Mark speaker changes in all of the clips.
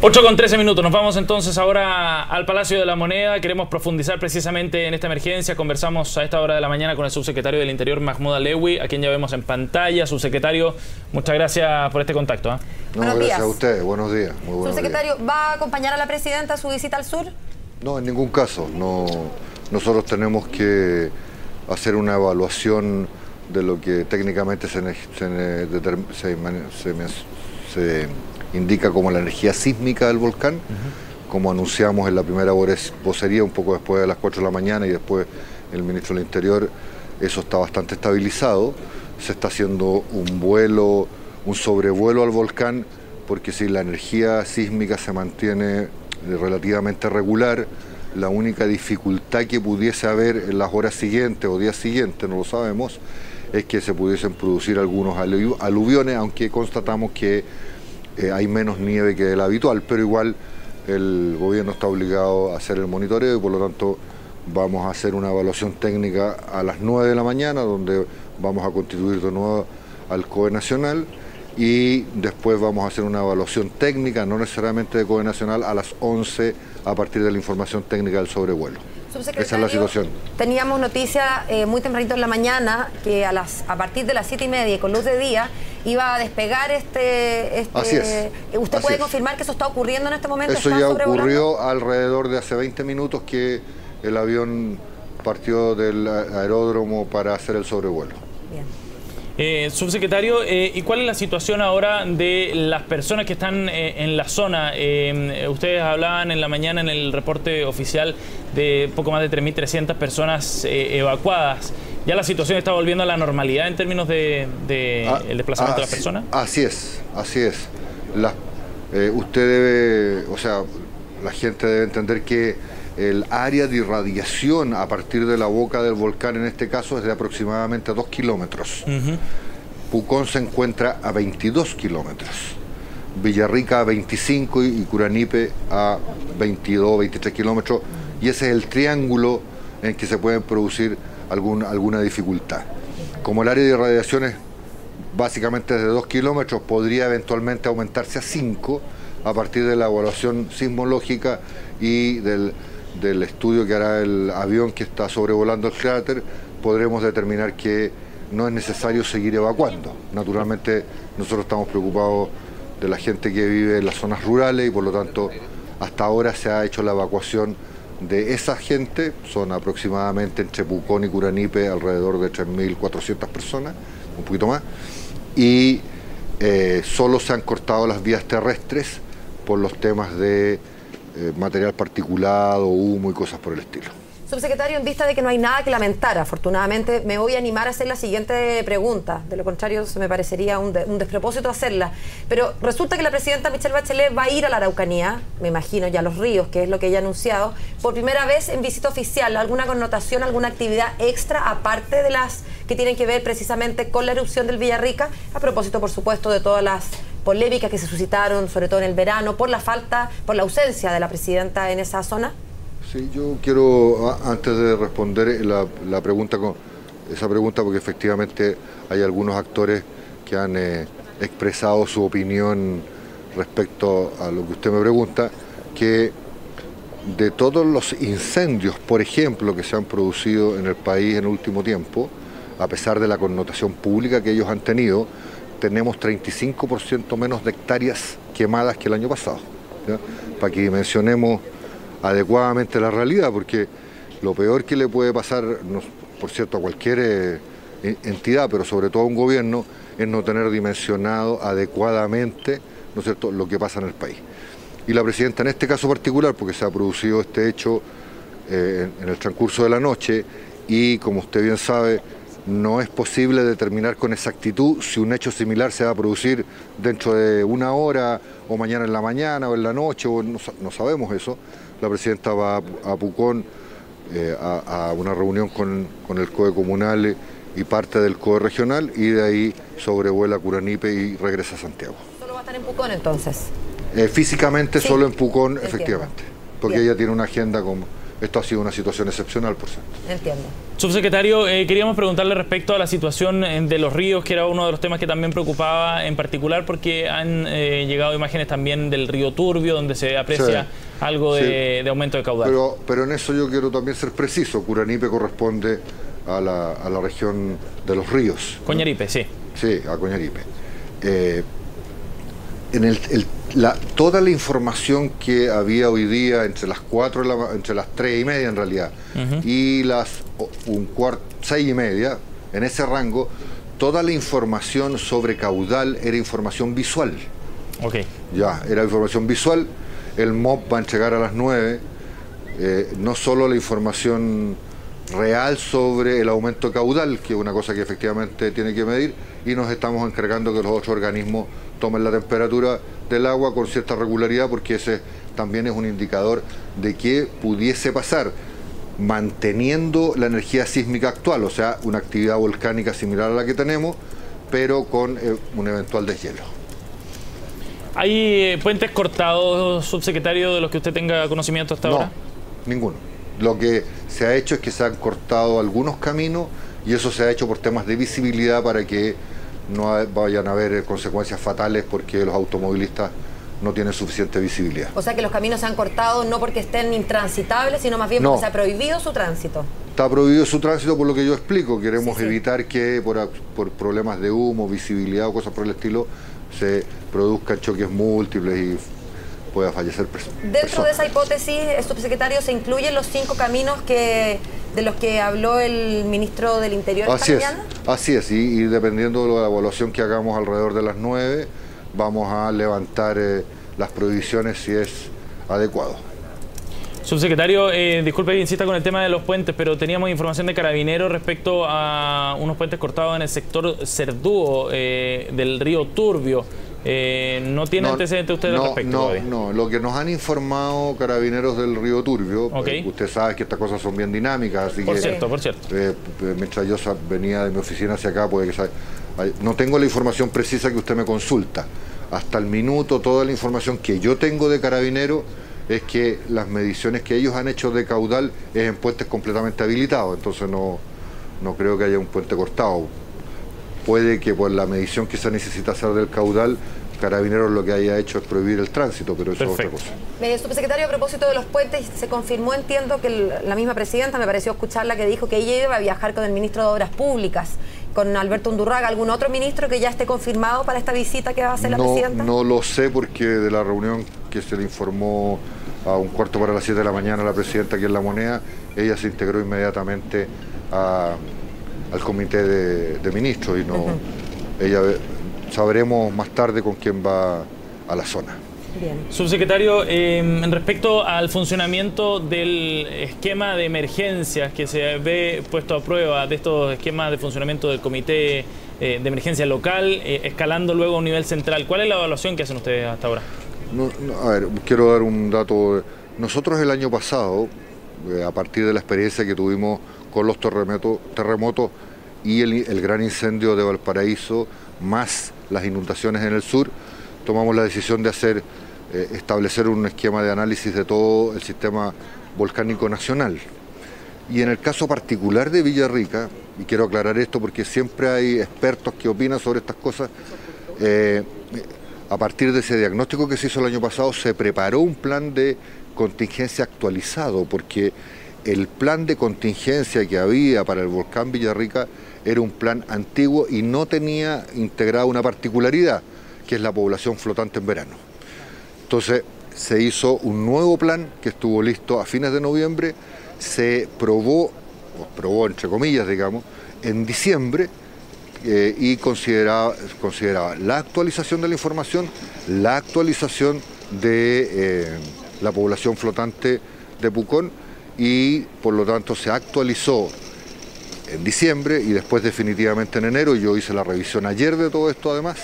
Speaker 1: 8:13. Nos vamos entonces ahora al Palacio de la Moneda. Queremos profundizar precisamente en esta emergencia. Conversamos a esta hora de la mañana con el subsecretario del Interior, Mahmoud Alewi, a quien ya vemos en pantalla. Subsecretario, muchas gracias por este contacto.
Speaker 2: No, gracias a ustedes. Buenos días. Muy buenos
Speaker 3: Subsecretario,
Speaker 2: días.
Speaker 3: ¿va a acompañar a la presidenta a su visita al sur?
Speaker 2: No, en ningún caso. No, nosotros tenemos que hacer una evaluación de lo que técnicamente se indica como la energía sísmica del volcán, como anunciamos en la primera vocería un poco después de las 4 de la mañana y después el ministro del Interior. Eso está bastante estabilizado. Se está haciendo un sobrevuelo al volcán, porque si la energía sísmica se mantiene relativamente regular, la única dificultad que pudiese haber en las horas siguientes o días siguientes, no lo sabemos, es que se pudiesen producir algunos aluviones, aunque constatamos que hay menos nieve que el habitual, pero igual el gobierno está obligado a hacer el monitoreo y por lo tanto vamos a hacer una evaluación técnica a las 9 de la mañana, donde vamos a constituir de nuevo al COE Nacional, y después vamos a hacer una evaluación técnica, no necesariamente de COE Nacional, a las 11 a partir de la información técnica del sobrevuelo. Esa es la situación.
Speaker 3: Teníamos noticia muy tempranito en la mañana que a partir de las 7:30 y con luz de día iba a despegar
Speaker 2: Así es.
Speaker 3: ¿Usted puede confirmar que eso está ocurriendo en este momento?
Speaker 2: Eso ya ocurrió alrededor de hace 20 minutos que el avión partió del aeródromo para hacer el sobrevuelo.
Speaker 3: Bien.
Speaker 1: Subsecretario, ¿y cuál es la situación ahora de las personas que están en la zona? Ustedes hablaban en la mañana en el reporte oficial de poco más de 3.300 personas evacuadas. ¿Ya la situación está volviendo a la normalidad en términos de el desplazamiento de las personas?
Speaker 2: Así es, así es. La gente debe entender que el área de irradiación a partir de la boca del volcán, en este caso, es de aproximadamente 2 kilómetros. Pucón se encuentra a 22 kilómetros. Villarrica a 25 y Curanipe a 22, 23 kilómetros. Y ese es el triángulo en que se puede producir alguna dificultad. Como el área de irradiación es básicamente de 2 kilómetros, podría eventualmente aumentarse a 5 a partir de la evaluación sismológica y del estudio que hará el avión que está sobrevolando el cráter. Podremos determinar que no es necesario seguir evacuando. Naturalmente nosotros estamos preocupados de la gente que vive en las zonas rurales y por lo tanto hasta ahora se ha hecho la evacuación de esa gente. Son aproximadamente entre Pucón y Curanipe alrededor de 3.400 personas, un poquito más, y solo se han cortado las vías terrestres por los temas de material particulado, humo y cosas por el estilo.
Speaker 3: Subsecretario, en vista de que no hay nada que lamentar, afortunadamente, me voy a animar a hacer la siguiente pregunta. De lo contrario, se me parecería un despropósito hacerla. Pero resulta que la presidenta Michelle Bachelet va a ir a la Araucanía, me imagino ya a Los Ríos, que es lo que ella ha anunciado, por primera vez en visita oficial. ¿Alguna connotación, alguna actividad extra, aparte de las que tienen que ver precisamente con la erupción del Villarrica? A propósito, por supuesto, de todas las polémicas que se suscitaron, sobre todo en el verano, por la ausencia de la presidenta en esa zona.
Speaker 2: Sí, yo quiero, antes de responder esa pregunta, porque efectivamente hay algunos actores que han expresado su opinión respecto a lo que usted me pregunta, que de todos los incendios, por ejemplo, que se han producido en el país en el último tiempo, a pesar de la connotación pública que ellos han tenido, tenemos 35% menos de hectáreas quemadas que el año pasado, ¿ya? Para que dimensionemos adecuadamente la realidad, porque lo peor que le puede pasar, por cierto, a cualquier entidad, pero sobre todo a un gobierno, es no tener dimensionado adecuadamente, ¿no es cierto?, lo que pasa en el país. Y la presidenta, en este caso particular, porque se ha producido este hecho en el transcurso de la noche, y como usted bien sabe, no es posible determinar con exactitud si un hecho similar se va a producir dentro de una hora, o mañana en la mañana, o en la noche, o no sabemos eso. La presidenta va a Pucón a una reunión con el COE comunal y parte del COE regional, y de ahí sobrevuela Curanipe y regresa a Santiago.
Speaker 3: ¿Solo va a estar en Pucón entonces?
Speaker 2: Físicamente sí, solo en Pucón,
Speaker 3: entiendo.
Speaker 2: Efectivamente, porque bien. Ella tiene una agenda esto ha sido una situación excepcional, por cierto.
Speaker 3: Entiendo.
Speaker 1: Subsecretario, queríamos preguntarle respecto a la situación de los ríos, que era uno de los temas que también preocupaba en particular, porque han llegado imágenes también del río Turbio, donde se aprecia algo de aumento de caudal.
Speaker 2: Pero en eso yo quiero también ser preciso. Curanipe corresponde a la región de los ríos.
Speaker 1: Coñaripe, sí.
Speaker 2: Sí, a Coñaripe. Toda la información que había hoy día entre las 3:30 en realidad, y las 6:30, en ese rango, toda la información sobre caudal era información visual.
Speaker 1: Ok.
Speaker 2: Ya, era información visual. El MOP va a entregar a las 9, no solo la información real sobre el aumento caudal, que es una cosa que efectivamente tiene que medir, y nos estamos encargando que los otros organismos tomen la temperatura del agua con cierta regularidad, porque ese también es un indicador de qué pudiese pasar manteniendo la energía sísmica actual, o sea, una actividad volcánica similar a la que tenemos, pero con un eventual deshielo.
Speaker 1: ¿Hay puentes cortados, subsecretario, de los que usted tenga conocimiento hasta ahora?
Speaker 2: No, ninguno. Lo que se ha hecho es que se han cortado algunos caminos, y eso se ha hecho por temas de visibilidad para que no vayan a haber consecuencias fatales porque los automovilistas no tienen suficiente visibilidad.
Speaker 3: O sea que los caminos se han cortado no porque estén intransitables, sino más bien porque se ha prohibido su tránsito.
Speaker 2: Está prohibido su tránsito por lo que yo explico. Queremos evitar que por problemas de humo, visibilidad o cosas por el estilo se produzcan choques múltiples y pueda fallecer personas.
Speaker 3: Dentro de esa hipótesis, subsecretario, ¿se incluyen los 5 caminos de los que habló el ministro del Interior esta mañana?
Speaker 2: Así es, y dependiendo de la evaluación que hagamos alrededor de las 9, vamos a levantar las prohibiciones si es adecuado.
Speaker 1: Subsecretario, disculpe que insista con el tema de los puentes, pero teníamos información de Carabineros respecto a unos puentes cortados en el sector Cerdúo del río Turbio. ¿No tiene antecedente usted al respecto?
Speaker 2: No, lo que nos han informado Carabineros del río Turbio, usted sabe que estas cosas son bien dinámicas, así
Speaker 1: por
Speaker 2: que
Speaker 1: cierto.
Speaker 2: mientras yo venía de mi oficina hacia acá, no tengo la información precisa que usted me consulta. Hasta el minuto, toda la información que yo tengo de Carabineros es que las mediciones que ellos han hecho de caudal es en puentes completamente habilitados, entonces no creo que haya un puente cortado. Puede que por la medición que se necesita hacer del caudal, Carabineros lo que haya hecho es prohibir el tránsito, pero eso es otra cosa.
Speaker 3: Subsecretario, a propósito de los puentes, se confirmó, entiendo, que la misma presidenta, me pareció escucharla, que dijo que ella iba a viajar con el ministro de Obras Públicas, con Alberto Undurraga. ¿Algún otro ministro que ya esté confirmado para esta visita que va a hacer la presidenta? No lo sé, porque de la reunión que se le informó a 7:15 de la mañana a la presidenta aquí en La Moneda, ella se integró inmediatamente al comité de ministros, y ella sabremos más tarde con quién va a la zona. Bien.
Speaker 1: Subsecretario, respecto al funcionamiento del esquema de emergencias que se ve puesto a prueba, de estos esquemas de funcionamiento del comité de emergencia local, escalando luego a un nivel central, ¿cuál es la evaluación que hacen ustedes hasta ahora?
Speaker 2: A ver, quiero dar un dato. Nosotros el año pasado, a partir de la experiencia que tuvimos con los terremotos y el gran incendio de Valparaíso, más las inundaciones en el sur, tomamos la decisión de establecer un esquema de análisis de todo el sistema volcánico nacional. Y en el caso particular de Villarrica, y quiero aclarar esto porque siempre hay expertos que opinan sobre estas cosas, a partir de ese diagnóstico que se hizo el año pasado, se preparó un plan de contingencia actualizado, porque el plan de contingencia que había para el volcán Villarrica era un plan antiguo y no tenía integrada una particularidad, que es la población flotante en verano. Entonces se hizo un nuevo plan que estuvo listo a fines de noviembre, se probó entre comillas, digamos, en diciembre, y consideraba la actualización de la información, la actualización de la población flotante de Pucón, y por lo tanto se actualizó en diciembre y después definitivamente en enero. Yo hice la revisión ayer de todo esto. Además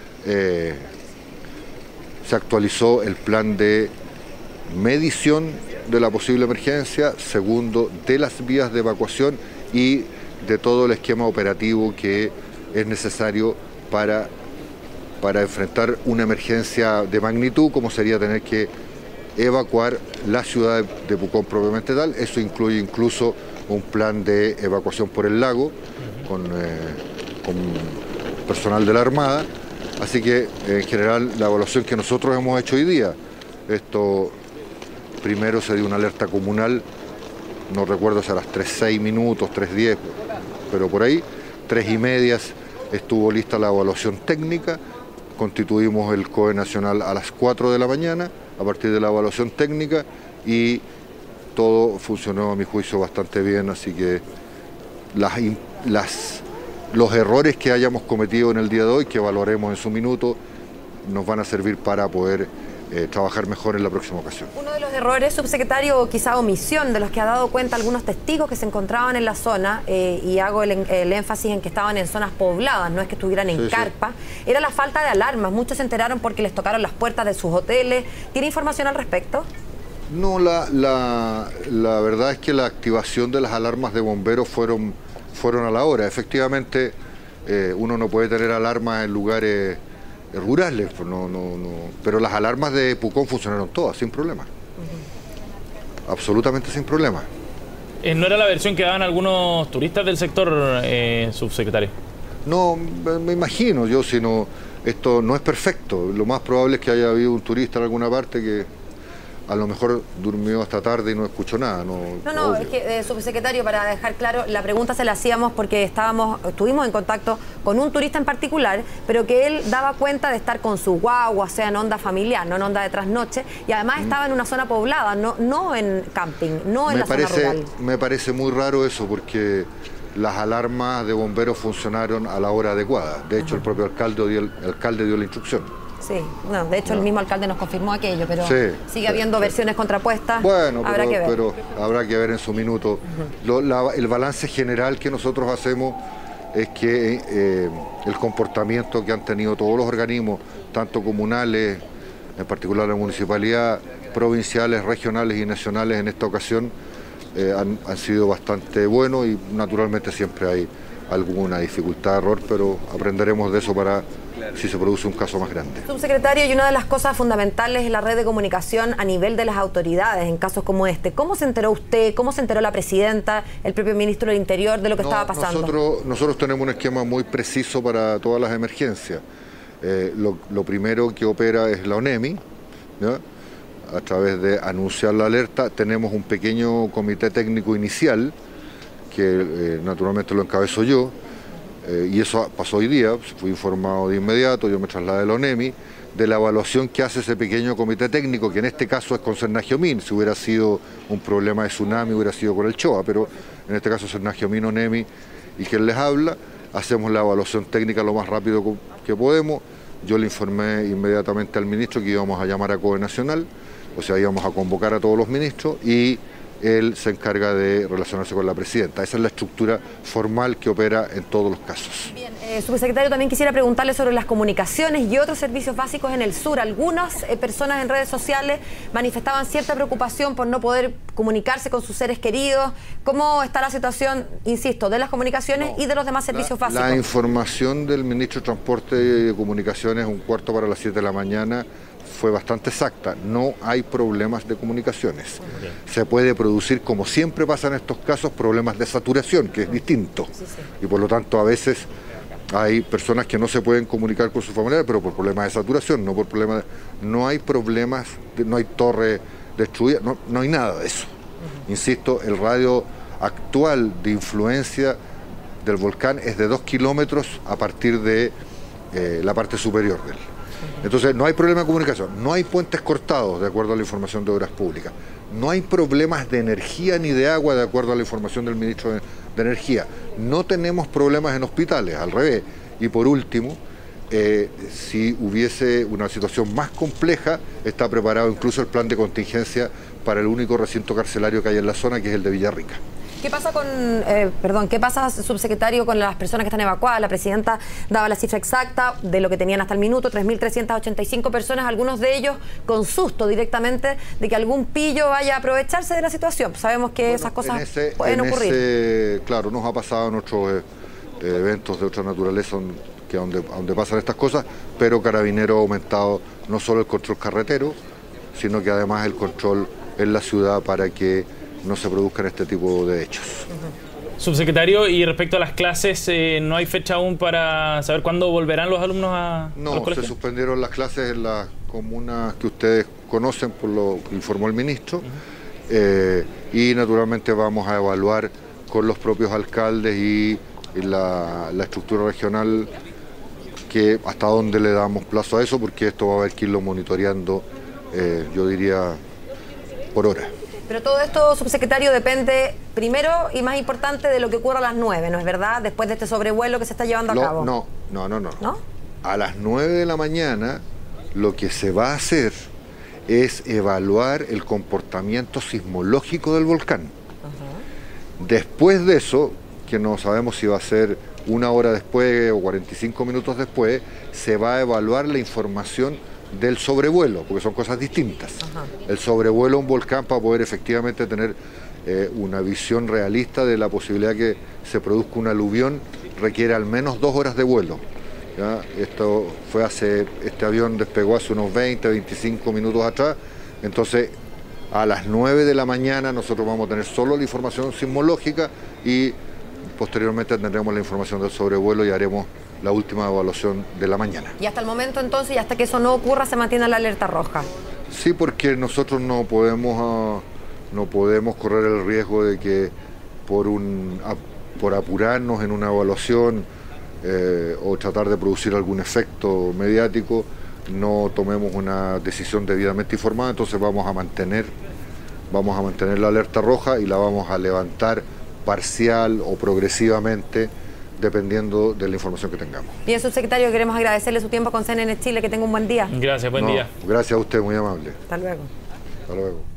Speaker 2: se actualizó el plan de medición de la posible emergencia, segundo, de las vías de evacuación y de todo el esquema operativo que es necesario para enfrentar una emergencia de magnitud, como sería tener que evacuar la ciudad de Pucón propiamente tal. Eso incluye incluso un plan de evacuación por el lago con personal de la Armada. Así que en general la evaluación que nosotros hemos hecho hoy día, esto primero se dio una alerta comunal, no recuerdo si a las 3:06 minutos, 3:10, pero por ahí, 3:30 estuvo lista la evaluación técnica, constituimos el COE nacional a las 4 de la mañana, a partir de la evaluación técnica, y todo funcionó a mi juicio bastante bien, así que los errores que hayamos cometido en el día de hoy, que evaluaremos en su minuto, nos van a servir para poder trabajar mejor en la próxima ocasión.
Speaker 3: Uno de los errores, subsecretario, o quizá omisión, de los que ha dado cuenta algunos testigos que se encontraban en la zona, y hago el énfasis en que estaban en zonas pobladas, no es que estuvieran en carpa, era la falta de alarmas. Muchos se enteraron porque les tocaron las puertas de sus hoteles. ¿Tiene información al respecto?
Speaker 2: No, la verdad es que la activación de las alarmas de bomberos fueron a la hora. Efectivamente, uno no puede tener alarmas en lugares rurales, pero las alarmas de Pucón funcionaron todas, sin problema. Absolutamente sin problema.
Speaker 1: ¿No era la versión que daban algunos turistas del sector, subsecretario?
Speaker 2: No, me imagino yo, esto no es perfecto. Lo más probable es que haya habido un turista en alguna parte que a lo mejor durmió hasta tarde y no escuchó nada.
Speaker 3: No, es que, subsecretario, para dejar claro, la pregunta se la hacíamos porque estuvimos en contacto con un turista en particular, pero que él daba cuenta de estar con su guagua, o sea, en onda familiar, no en onda de trasnoche, y además estaba en una zona poblada, no en camping, no en la zona rural.
Speaker 2: Me parece muy raro eso, porque las alarmas de bomberos funcionaron a la hora adecuada. De hecho, el propio alcalde dio la instrucción.
Speaker 3: Sí, de hecho el mismo alcalde nos confirmó aquello, pero sigue habiendo versiones contrapuestas.
Speaker 2: Bueno,
Speaker 3: habrá que ver.
Speaker 2: Pero habrá que ver en su minuto. El balance general que nosotros hacemos es que el comportamiento que han tenido todos los organismos, tanto comunales, en particular la municipalidad, provinciales, regionales y nacionales en esta ocasión, han sido bastante buenos, y naturalmente siempre hay alguna dificultad, error, pero aprenderemos de eso para si se produce un caso más grande.
Speaker 3: Subsecretario, y una de las cosas fundamentales es la red de comunicación a nivel de las autoridades en casos como este. ¿Cómo se enteró usted, cómo se enteró la presidenta, el propio ministro del Interior de lo que estaba pasando?
Speaker 2: Nosotros tenemos un esquema muy preciso para todas las emergencias. Lo primero que opera es la ONEMI, ¿no? A través de anunciar la alerta. Tenemos un pequeño comité técnico inicial, que naturalmente lo encabezo yo, y eso pasó hoy día. Fui informado de inmediato, yo me trasladé a la ONEMI, de la evaluación que hace ese pequeño comité técnico, que en este caso es con Cernagiomín. Si hubiera sido un problema de tsunami, hubiera sido con el CHOA, pero en este caso Cernagiomín, ONEMI y quien les habla. Hacemos la evaluación técnica lo más rápido que podemos. Yo le informé inmediatamente al ministro que íbamos a llamar a COE Nacional, o sea, íbamos a convocar a todos los ministros, y él se encarga de relacionarse con la presidenta. Esa es la estructura formal que opera en todos los casos.
Speaker 3: Bien, subsecretario, también quisiera preguntarle sobre las comunicaciones y otros servicios básicos en el sur. Algunas personas en redes sociales manifestaban cierta preocupación por no poder comunicarse con sus seres queridos. ¿Cómo está la situación, insisto, de las comunicaciones y de los demás servicios básicos?
Speaker 2: La información del ministro de Transporte y de Comunicaciones, 7:15 de la mañana, fue bastante exacta. No hay problemas de comunicaciones. Se puede producir, como siempre pasa en estos casos, problemas de saturación, que es distinto. Y por lo tanto a veces hay personas que no se pueden comunicar con sus familiares, pero por problemas de saturación, no por problemas no hay problemas, no hay torre destruida, no hay nada de eso. Insisto, el radio actual de influencia del volcán es de 2 kilómetros a partir de la parte superior de él. Entonces no hay problema de comunicación, no hay puentes cortados, de acuerdo a la información de Obras Públicas, no hay problemas de energía ni de agua, de acuerdo a la información del ministro de Energía, no tenemos problemas en hospitales, al revés. Y por último, si hubiese una situación más compleja, está preparado incluso el plan de contingencia para el único recinto carcelario que hay en la zona, que es el de Villarrica.
Speaker 3: ¿Qué pasa, subsecretario, con las personas que están evacuadas? La presidenta daba la cifra exacta de lo que tenían hasta el minuto, 3.385 personas, algunos de ellos con susto directamente de que algún pillo vaya a aprovecharse de la situación. Sabemos que esas cosas pueden ocurrir.
Speaker 2: Claro, nos ha pasado en otros eventos de otra naturaleza donde pasan estas cosas, pero Carabineros ha aumentado no solo el control carretero, sino que además el control en la ciudad para que no se produzcan este tipo de hechos.
Speaker 1: Subsecretario, y respecto a las clases, ¿no hay fecha aún para saber cuándo volverán los alumnos a los
Speaker 2: No,
Speaker 1: colegios?
Speaker 2: se suspendieron las clases en las comunas que ustedes conocen, por lo que informó el ministro, y naturalmente vamos a evaluar con los propios alcaldes y la estructura regional que hasta dónde le damos plazo a eso, porque esto va a haber que irlo monitoreando, yo diría, por hora.
Speaker 3: Pero todo esto, subsecretario, depende primero y más importante de lo que ocurra a las 9, ¿no es verdad? Después de este sobrevuelo que se está llevando a cabo.
Speaker 2: No.
Speaker 3: ¿No?
Speaker 2: A las 9 de la mañana lo que se va a hacer es evaluar el comportamiento sismológico del volcán. Después de eso, que no sabemos si va a ser una hora después o 45 minutos después, se va a evaluar la información del sobrevuelo, porque son cosas distintas. El sobrevuelo a un volcán, para poder efectivamente tener una visión realista de la posibilidad que se produzca un aluvión, requiere al menos 2 horas de vuelo. ¿Ya? Este avión despegó hace unos 20, 25 minutos atrás, entonces a las 9 de la mañana nosotros vamos a tener solo la información sismológica y posteriormente tendremos la información del sobrevuelo y haremos la última evaluación de la mañana.
Speaker 3: Y hasta el momento entonces, y hasta que eso no ocurra, se mantiene la alerta roja.
Speaker 2: Sí, porque nosotros no podemos correr el riesgo de que por apurarnos en una evaluación o tratar de producir algún efecto mediático, no tomemos una decisión debidamente informada. Entonces vamos a mantener la alerta roja y la vamos a levantar parcial o progresivamente, dependiendo de la información que tengamos.
Speaker 3: Bien, subsecretario, queremos agradecerle su tiempo con CNN Chile, que tenga un buen día.
Speaker 1: Gracias, buen día.
Speaker 2: Gracias a usted, muy amable.
Speaker 3: Hasta luego.
Speaker 2: Hasta luego.